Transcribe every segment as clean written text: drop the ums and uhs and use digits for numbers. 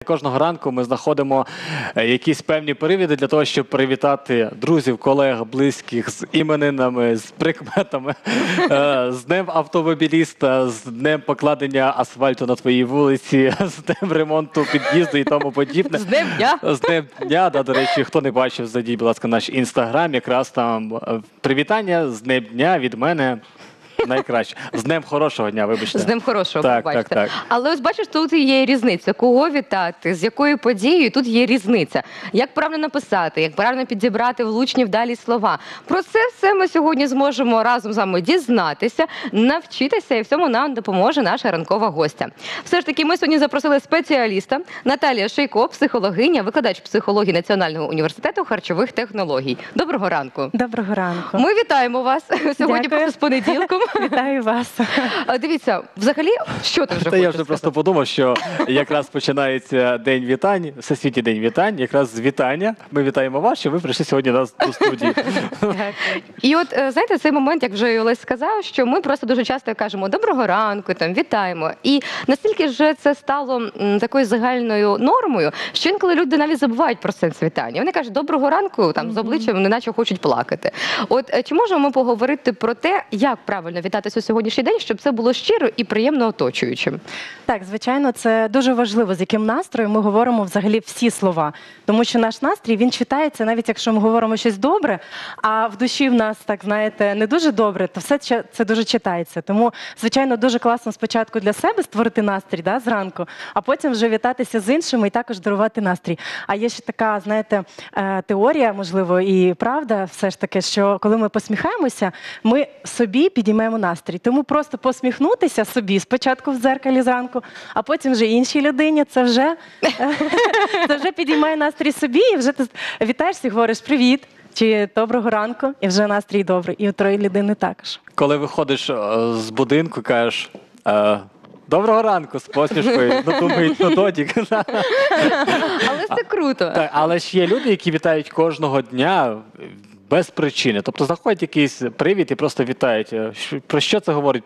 Кожного ранку ми знаходимо якісь певні привіди для того, щоб привітати друзів, колег, близьких з іменинами, з прикметами, з Днем автомобіліста, з Днем покладення асфальту на твоїй вулиці, з Днем ремонту під'їзду і тому подібне. З Днем дня. З Днем дня, да, до речі, хто не бачив, зайдіть, будь ласка, наш інстаграм, якраз там привітання з Днем дня від мене. Найкраще. З Днем хорошого дня, вибачте. З Днем хорошого, так, побачите. так. Але ось бачиш, тут є різниця. Кого вітати, з якою подією, тут є різниця. Як правильно написати, як правильно підібрати влучні вдалі слова. Про це все ми сьогодні зможемо разом з вами дізнатися, навчитися, і в цьому нам допоможе наша ранкова гостя. Все ж таки, ми сьогодні запросили спеціаліста Наталія Шейко, психологиня, викладач психології Національного університету харчових технологій. Доброго ранку. Доброго ранку. Ми вітаємо вас сьогодні просто з понеділком. Вітаю вас. Дивіться, взагалі, що ти вже хочеш Я вже сказати? просто подумав, що якраз починається День вітань, Всесвітній день вітань, якраз з вітання. Ми вітаємо вас, що ви прийшли сьогодні до нас до студії. І от, знаєте, цей момент, як вже Олесь сказав, що ми просто дуже часто кажемо «доброго ранку», там, «вітаємо». І настільки ж це стало такою загальною нормою, що інколи люди навіть забувають про сенс вітання. Вони кажуть «доброго ранку», там, з обличчям неначе хочуть плакати. От чи можемо ми поговорити про те, як правильно вітатися у сьогоднішній день, щоб це було щиро і приємно оточуючим? Так, звичайно, це дуже важливо, з яким настроєм ми говоримо взагалі всі слова. Тому що наш настрій, він читається, навіть якщо ми говоримо щось добре, а в душі в нас, так знаєте, не дуже добре, то все це дуже читається. Тому, звичайно, дуже класно спочатку для себе створити настрій, да, зранку, а потім вже вітатися з іншими і також дарувати настрій. А є ще така, знаєте, теорія, можливо, і правда все ж таки, що коли ми посміхаємося, ми собі підіймаємо настрій. Тому просто посміхнутися собі спочатку в дзеркалі зранку, а потім вже іншій людині, це вже підіймає настрій собі, і вже ти вітаєшся і говориш «привіт», чи «доброго ранку», і вже настрій добрий. І у тої людини також. Коли виходиш з будинку, кажеш «доброго ранку» з посмішкою, ну думають, ну додік. Але це круто. Так, але ж є люди, які вітають кожного дня без причини. Тобто заходять якийсь привід і просто вітають. Про що це говорить?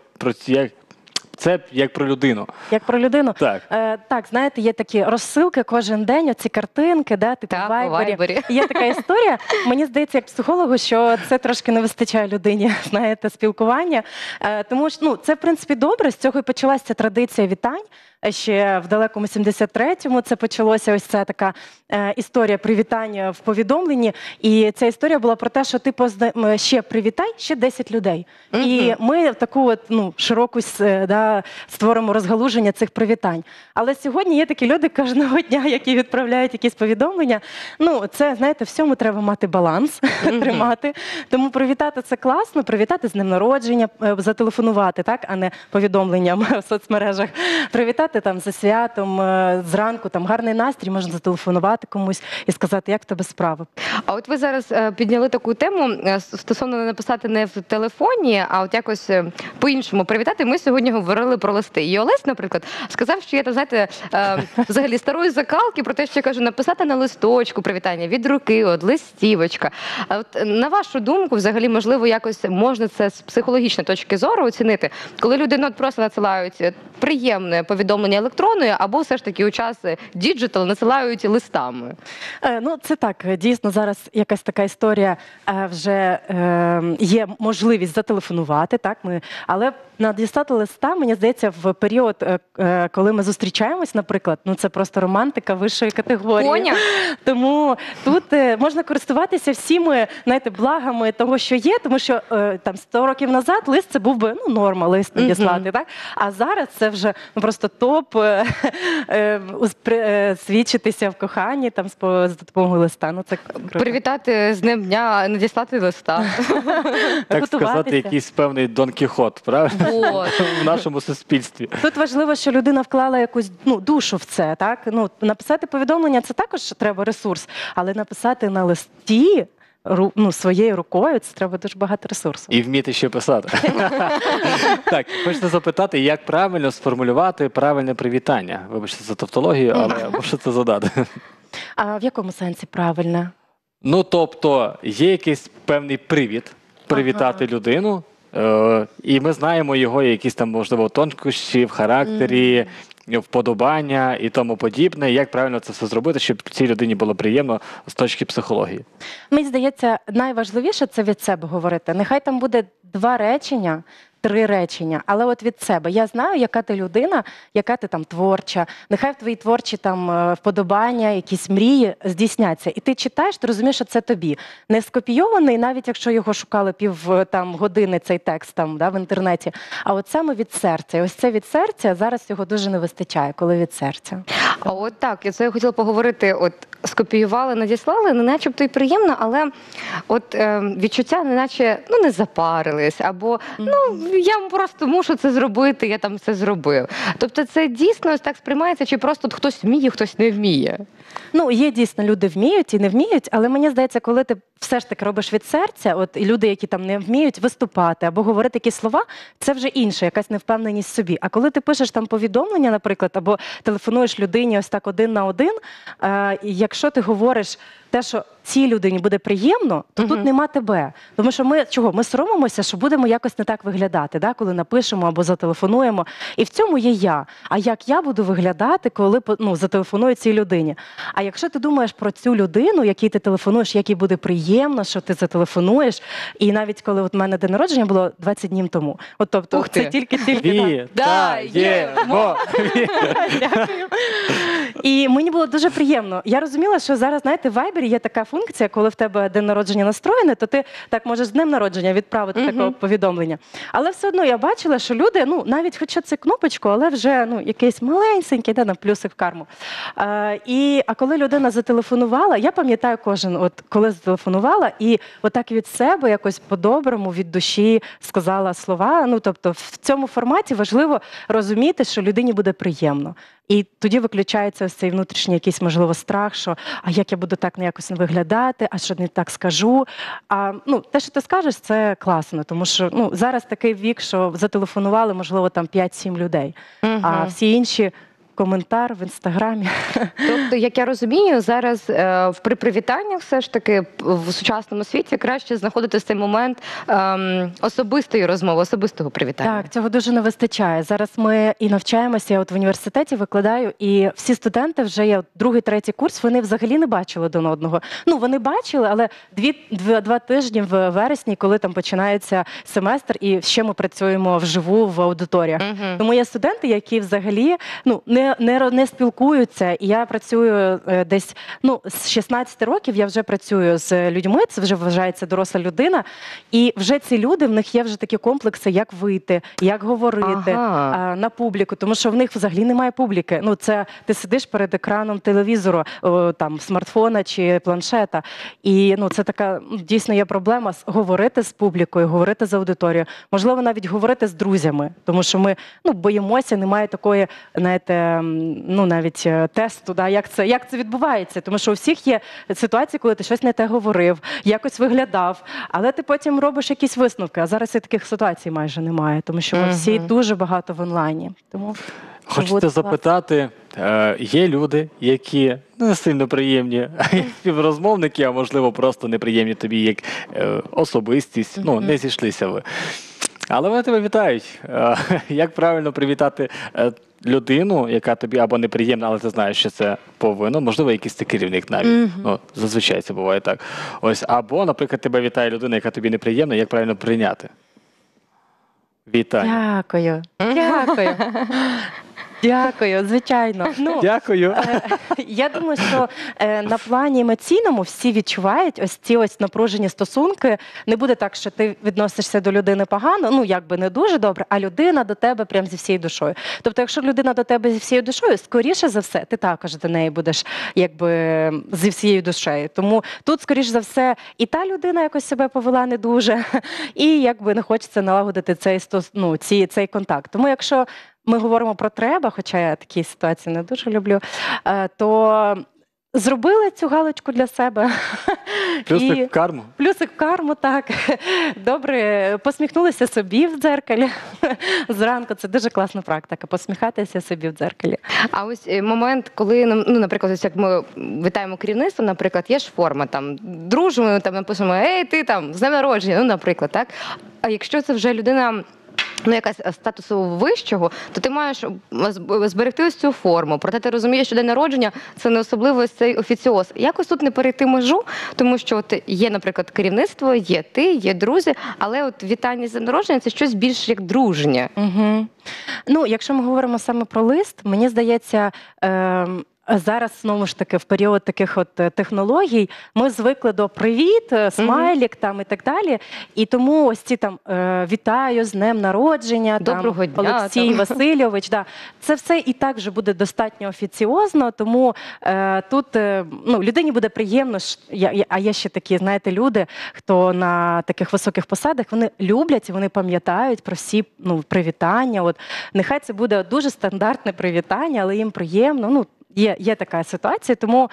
Це як про людину. Як про людину? Так. Так, знаєте, є такі розсилки кожен день, оці картинки, да, типу Так, в у Вайбері. Вайбері. Є така історія, мені здається, як психологу, що це трошки не вистачає людині, знаєте, спілкування. Тому що, ну, це, в принципі, добре, з цього і почалася традиція вітань. Ще в далекому 73-му це почалося, ось ця така історія привітання в повідомленні. І ця історія була про те, що ти ще привітай ще 10 людей. І ми таку от, ну, широку створимо розгалуження цих привітань. Але сьогодні є такі люди кожного дня, які відправляють якісь повідомлення. Ну, це, знаєте, всьому треба мати баланс, тримати. Тому привітати це класно, привітати з днем народження, зателефонувати, так, а не повідомленням в соцмережах. Привітати там за святом, зранку, там гарний настрій, можна зателефонувати комусь і сказати, як в тебе справи. А от ви зараз підняли таку тему стосовно написати не в телефоні, а от якось по-іншому привітати. Ми сьогодні говорили про листи. І Олесь, наприклад, сказав, що є, знаєте, взагалі старої закалки про те, що я кажу, написати на листочку привітання від руки, от листівочка. А от на вашу думку, взагалі, можливо, якось можна це з психологічної точки зору оцінити, коли люди просто надсилають приємне повідомлення електронною, або все ж таки у час діджитал надсилають листами? Ну, це так, дійсно, зараз якась така історія, вже є можливість зателефонувати, так, але надіслати листа, мені здається, в період, коли ми зустрічаємось, наприклад, ну це просто романтика вищої категорії. Коня. Тому тут можна користуватися всіми, знаєте, благами того, що є, тому що там 100 років назад лист це був би, ну, норма лист надіслати, так? А зараз це вже просто топ свідчитися в коханні там з допомогою листа. Ну, це круто. Привітати з Днем дня, а надіслати листа. Так сказати, якийсь певний Дон Кіхот, правильно? В нашому суспільстві. Тут важливо, що людина вклала якусь, ну, душу в це, так? Ну, написати повідомлення – це також треба ресурс, але написати на листі, ну, своєю рукою, це треба дуже багато ресурсу. І вміти ще писати. Так, хочеться запитати, як правильно сформулювати правильне привітання? Вибачте за тавтологію, але можу це задати. А в якому сенсі правильно? Ну, тобто, є якийсь певний привід привітати людину, і ми знаємо його якісь там, можливо, тонкощі в характері, вподобання і тому подібне. Як правильно це все зробити, щоб цій людині було приємно з точки психології? Мені здається, найважливіше це від себе говорити. Нехай там буде 2 речення, 3 речення, але от від себе. Я знаю, яка ти людина, яка ти там творча. Нехай в твої творчі там вподобання, якісь мрії здійсняться. І ти читаєш, ти розумієш, що це тобі. Не скопійований, навіть якщо його шукали години цей текст там, в інтернеті. А от саме від серця. І ось це від серця, зараз його дуже не вистачає, коли від серця. А от так, я це хотіла поговорити. От скопіювали, надіслали, не начебто і приємно, але от відчуття, неначе не запарились, або я просто мушу це зробити, я там це зробив. Тобто це дійсно ось так сприймається, чи просто хтось вміє, хтось не вміє? Є дійсно люди вміють і не вміють, але мені здається, коли ти все ж таки робиш від серця, от і люди, які там не вміють виступати або говорити якісь слова, це вже інше, якась невпевненість в собі. А коли ти пишеш там повідомлення, наприклад, або телефонуєш людині ось так 1 на 1, якщо ти говориш те, що цій людині буде приємно, то тут нема тебе. Тому що ми соромимося, що будемо якось не так виглядати, коли напишемо або зателефонуємо. І в цьому є я. А як я буду виглядати, коли зателефоную цій людині? А якщо ти думаєш про цю людину, якій ти телефонуєш, якій буде приємно, що ти зателефонуєш, і навіть коли в мене день народження було 20 днів тому. Тобто це тільки Вітаємо! Дякую. І мені було дуже приємно. Я розуміла, що зараз, знаєте, в Вайбері є така функція, коли в тебе день народження настроєне, то ти так можеш з днем народження відправити таке повідомлення. Але все одно я бачила, що люди, навіть хоча це кнопочку, але вже якийсь малесенький, на плюсик в карму. А коли людина зателефонувала, я пам'ятаю кожен, коли зателефонувала, і отак від себе якось по-доброму, від душі сказала слова. Тобто в цьому форматі важливо розуміти, що людині буде приємно. І тоді виключається ось цей внутрішній якийсь, можливо, страх, що а як я буду так якось не виглядати, а що не так скажу. Те, що ти скажеш, це класно, тому що зараз такий вік, що зателефонували, можливо, там 5-7 людей, а всі інші коментар в Інстаграмі. Тобто, як я розумію, зараз при привітаннях все ж таки в сучасному світі краще знаходити цей момент особистої розмови, особистого привітання. Так, цього дуже не вистачає. Зараз ми і навчаємося, я в університеті викладаю, і всі студенти вже є 2-3 курс, вони взагалі не бачили один одного. Вони бачили, але 2 тижні в вересні, коли там починається семестр, і ще ми працюємо вживу в аудиторіях. Тому є студенти, які взагалі не спілкуються. І я працюю десь, з 16 років я вже працюю з людьми, це вже вважається доросла людина. І вже ці люди, в них є вже такі комплекси, як вийти, як говорити на публіку, тому що в них взагалі немає публіки. Це ти сидиш перед екраном телевізору, там, смартфона чи планшета. І це така, дійсно є проблема говорити з публікою, говорити з аудиторією. Можливо, навіть говорити з друзями, тому що ми боїмося, немає такої, знаєте, навіть тесту, як це відбувається. Тому що у всіх є ситуації, коли ти щось не те говорив, якось виглядав, але ти потім робиш якісь висновки. А зараз і таких ситуацій майже немає, тому що ми всі дуже багато в онлайні. Тому хочете запитати, є люди, які не сильно приємні співрозмовники, а можливо просто неприємні тобі як особистість, не зійшлися ви. Але вони тебе вітають. Як правильно привітати людину, яка тобі або неприємна, але ти знаєш, що це повинно, можливо, якийсь ти керівник навіть. Зазвичай це буває так. Або, наприклад, тебе вітає людина, яка тобі неприємна, як правильно прийняти? Вітання. Дякую. Дякую, звичайно. Дякую. Я думаю, що на плані емоційному всі відчувають ось ці напружені стосунки. Не буде так, що ти відносишся до людини погано, якби не дуже добре, а людина до тебе прям зі всією душою. Тобто, якщо людина до тебе зі всією душою, скоріше за все, ти також до неї будеш якби зі всією душею. Тому тут, скоріше за все, і та людина якось себе повела не дуже, і якби не хочеться налагодити цей контакт. Тому якщо ми говоримо про треба, хоча я такі ситуації не дуже люблю, то зробили цю галочку для себе. Плюсик в карму. Плюсик в карму, так. Добре, посміхнулися собі в дзеркалі зранку. Це дуже класна практика, посміхатися собі в дзеркалі. А ось момент, коли, наприклад, ось як ми вітаємо керівництво, наприклад, є ж форма, там, дружимо, там напишемо, ей, ти там, з днем народження, наприклад, так? А якщо це вже людина ну, якась статусу вищого, то ти маєш зберегти ось цю форму. Проте ти розумієш, що день народження – це не особливо ось цей офіціоз. Якось тут не перейти межу, тому що от є, наприклад, керівництво, є ти, є друзі, але от вітання з днем народження – це щось більш як дружнє. Угу. Ну, якщо ми говоримо саме про лист, мені здається, зараз, знову ж таки, в період таких от технологій ми звикли до «привіт», смайлік там і так далі. І тому ось ці там «вітаю з днем народження», «Доброго там, дня», Олексій там. Васильович. Да. Це все і так вже буде достатньо офіціозно, тому тут ну, людині буде приємно. А є ще такі, знаєте, люди, хто на таких високих посадах, вони люблять і вони пам'ятають про всі ну, привітання. От, нехай це буде дуже стандартне привітання, але їм приємно. Ну, є така ситуація, тому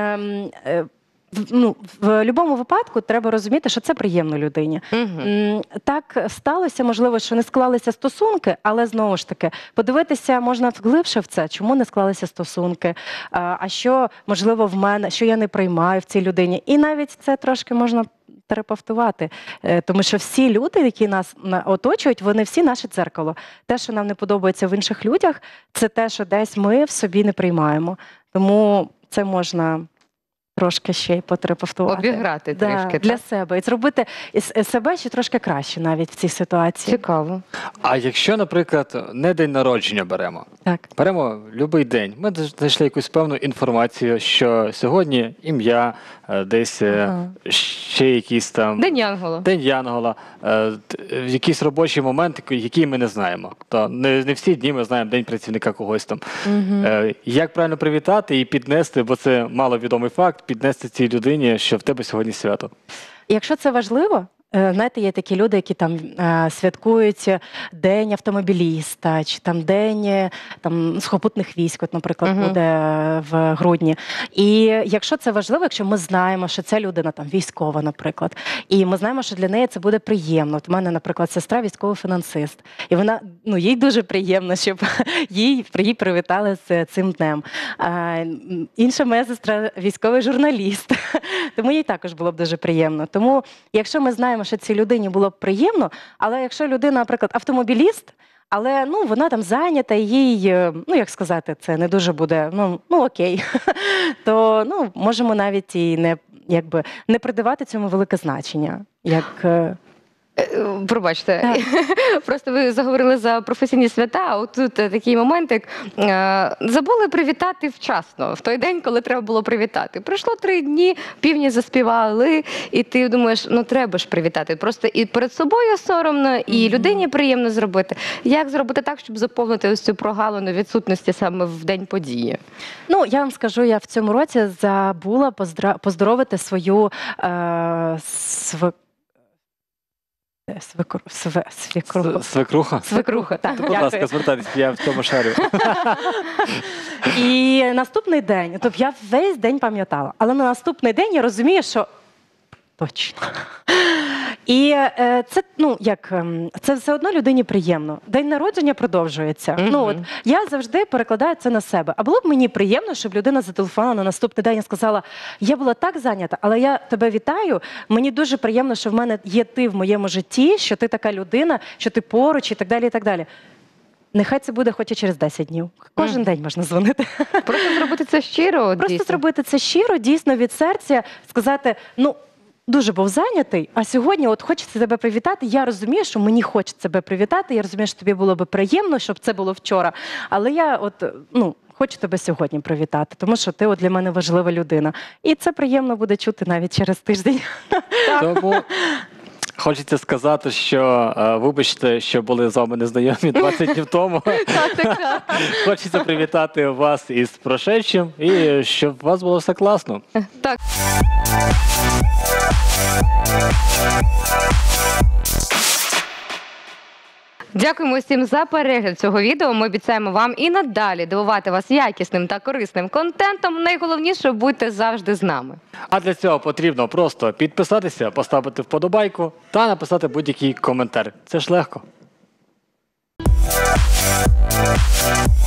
ну, в будь-якому випадку треба розуміти, що це приємно людині. Так сталося, можливо, що не склалися стосунки, але знову ж таки, подивитися можна глибше в це, чому не склалися стосунки, а що, можливо, в мене, що я не приймаю в цій людині. І навіть це трошки можна терапевтувати, тому що всі люди, які нас оточують, вони всі наше дзеркало. Те, що нам не подобається в інших людях, це те, що десь ми в собі не приймаємо. Тому це можна трошки ще й потерапевтувати. Обіграти трішки. Для так? себе. І зробити себе ще трошки краще навіть в цій ситуації. Цікаво. А якщо, наприклад, не день народження беремо, Так. беремо будь-який день, ми знайшли якусь певну інформацію, що сьогодні ім'я, десь ще якісь там... День Янгола. День Янгола, якийсь робочий момент, який ми не знаємо. То не всі дні ми знаємо День працівника когось там. Як правильно привітати і піднести, бо це маловідомий факт, піднести цій людині, що в тебе сьогодні свято? Якщо це важливо, знаєте, є такі люди, які там святкують День автомобіліста, чи там День там, сухопутних військ, от, наприклад, буде в грудні. І якщо це важливо, якщо ми знаємо, що ця людина там військова, наприклад, і ми знаємо, що для неї це буде приємно. От у мене, наприклад, сестра військовий фінансист, і вона, ну, їй дуже приємно, щоб їй привітали з цим днем. Інша моя сестра військовий журналіст, тому їй також було б дуже приємно. Тому, якщо ми знаємо, що цій людині було б приємно, але якщо людина, наприклад, автомобіліст, але ну, вона там зайнята, їй, ну як сказати, це не дуже буде, ну окей, то ну, можемо навіть і не придавати цьому велике значення. Пробачте, просто ви заговорили за професійні свята, а от тут такий момент, як забули привітати вчасно, в той день, коли треба було привітати. Пройшло 3 дні, півні заспівали, і ти думаєш, ну треба ж привітати. Просто і перед собою соромно, і людині приємно зробити. Як зробити так, щоб заповнити ось цю прогалину відсутності саме в день події? Ну, я вам скажу, я в цьому році забула поздоровити свою Свекруха? Свекруха, так. Будь ласка, звертайтесь, я в цьому шарю. І наступний день, тобто я весь день пам'ятала, але на наступний день я розумію, що точно. І це, ну, це все одно людині приємно. День народження продовжується. Ну, от, я завжди перекладаю це на себе. А було б мені приємно, щоб людина зателефонувала на наступний день і сказала, я була так зайнята, але я тебе вітаю, мені дуже приємно, що в мене є ти в моєму житті, що ти така людина, що ти поруч і так далі, і так далі. Нехай це буде хоч і через 10 днів. Кожен день можна дзвонити. Просто зробити це щиро? Просто зробити це щиро, дійсно, від серця, сказати, ну, дуже був зайнятий, а сьогодні от хочеться тебе привітати. Я розумію, що мені хочеться тебе привітати, я розумію, що тобі було би приємно, щоб це було вчора. Але я от, ну, хочу тебе сьогодні привітати, тому що ти от для мене важлива людина. І це приємно буде чути навіть через тиждень. Тому хочеться сказати, що вибачте, що були з вами незнайомі 20 днів тому. Хочеться привітати вас із прошедшим і щоб у вас було все класно. Так. Дякуємо всім за перегляд цього відео. Ми обіцяємо вам і надалі дивувати вас якісним та корисним контентом. Найголовніше, будьте завжди з нами. А для цього потрібно просто підписатися, поставити вподобайку та написати будь-який коментар. Це ж легко.